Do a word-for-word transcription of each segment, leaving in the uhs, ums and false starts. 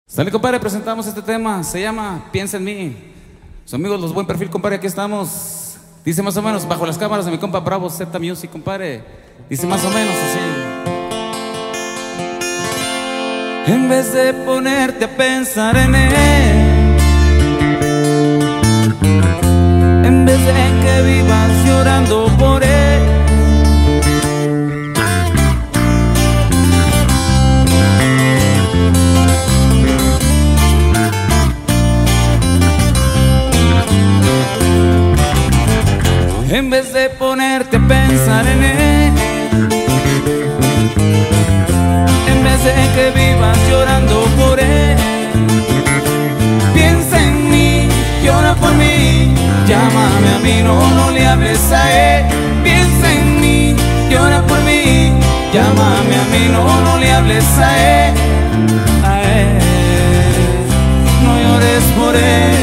Sale, compadre, presentamos este tema, se llama Piensa en mí. Sus amigos Los Buen Perfil, compadre, aquí estamos. Dice más o menos, bajo las cámaras de mi compa Bravo Z Music, compadre. Dice más o menos así. En vez de ponerte a pensar en él, en vez de que vivas llorando por él, en vez de ponerte a pensar en él, en vez de que vivas llorando por él, piensa en mí, llora por mí, llámame a mí, no, no le hables a él. Piensa en mí, llora por mí, llámame a mí, no, no le hables a él, a él, no llores por él.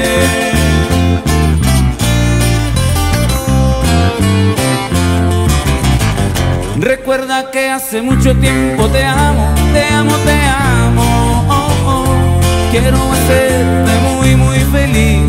Recuerda que hace mucho tiempo te amo, te amo, te amo, oh, oh. Quiero hacerte muy, muy feliz.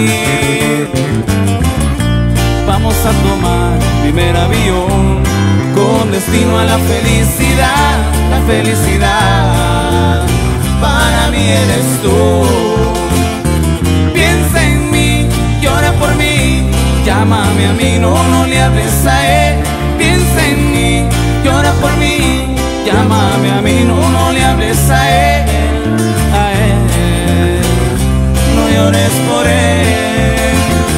Vamos a tomar primer avión con destino a la felicidad, la felicidad. Para mí eres tú. Piensa en mí, llora por mí, llámame a mí, no, no le hables a él. Piensa en mí, llora por mí, llámame a mí, no, no le hables a él, a él, no llores por él.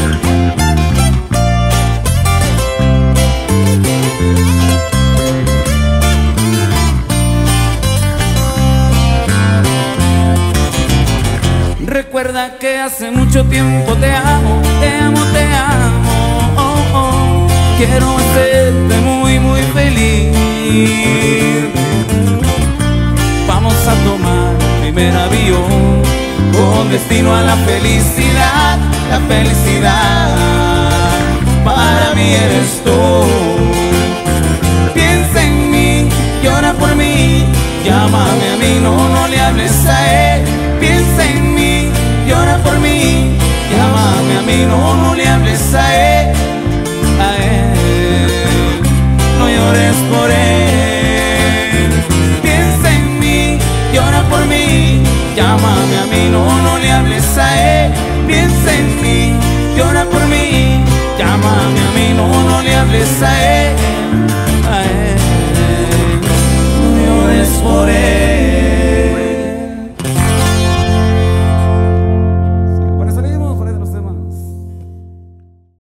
Recuerda que hace mucho tiempo te amo, te amo, te amo, oh, oh. Quiero hacerte muy, muy feliz. Vamos a tomar primer avión con destino a la felicidad, la felicidad. Para mí eres tú. Piensa en mí, llora por mí, llámame a mí, no, no le hables a él. Piensa en mí, llora por mí, llámame a mí, no, no le hables a él, a él, no llores por él. Piensa en mí, llora por mí, llámame a mí, no, no le hables a él. Piensa en mí, llora por mí, llámame a mí, no, no le hables a él, a él, no llores por él.